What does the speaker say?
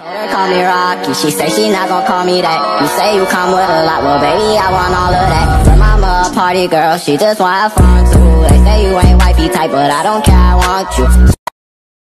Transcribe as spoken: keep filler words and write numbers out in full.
Her call me Rocky, she say she not gon' call me that. You say you come with a lot, well baby I want all of that. Her mama a party girl, she just want have fun too. They say you ain't wifey type, but I don't care, I want you.